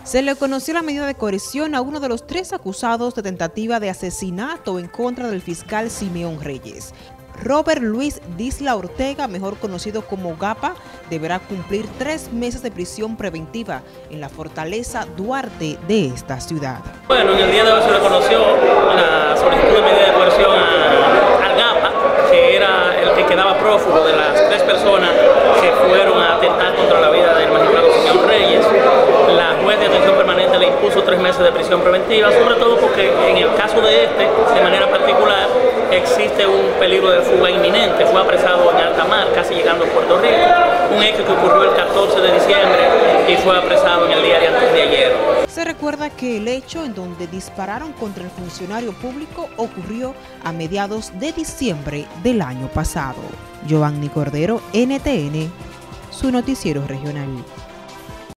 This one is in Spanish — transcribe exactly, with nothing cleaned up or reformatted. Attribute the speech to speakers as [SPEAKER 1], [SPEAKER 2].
[SPEAKER 1] Se le conoció la medida de coerción a uno de los tres acusados de tentativa de asesinato en contra del fiscal Simeón Reyes. Robert Luis Disla Ortega, mejor conocido como Gapa, deberá cumplir tres meses de prisión preventiva en la Fortaleza Duarte de esta ciudad.
[SPEAKER 2] Bueno, en el día de hoy se le conoció la solicitud de medida de coerción a, al Gapa, que era el que quedaba prófugo de las tres personas que fueron a atentar contra la vida del magistrado Simeón Reyes. La juez de atención permanente le impuso tres meses de prisión preventiva, sobre todo porque en el caso de este, de manera particular, existe un peligro de fuga inminente. Fue apresado en alta mar, casi llegando a Puerto Rico, un hecho que ocurrió el catorce de diciembre y fue apresado en el día de antes de ayer.
[SPEAKER 1] Se recuerda que el hecho en donde dispararon contra el funcionario público ocurrió a mediados de diciembre del año pasado. Giovanni Cordero, N T N, su noticiero regional.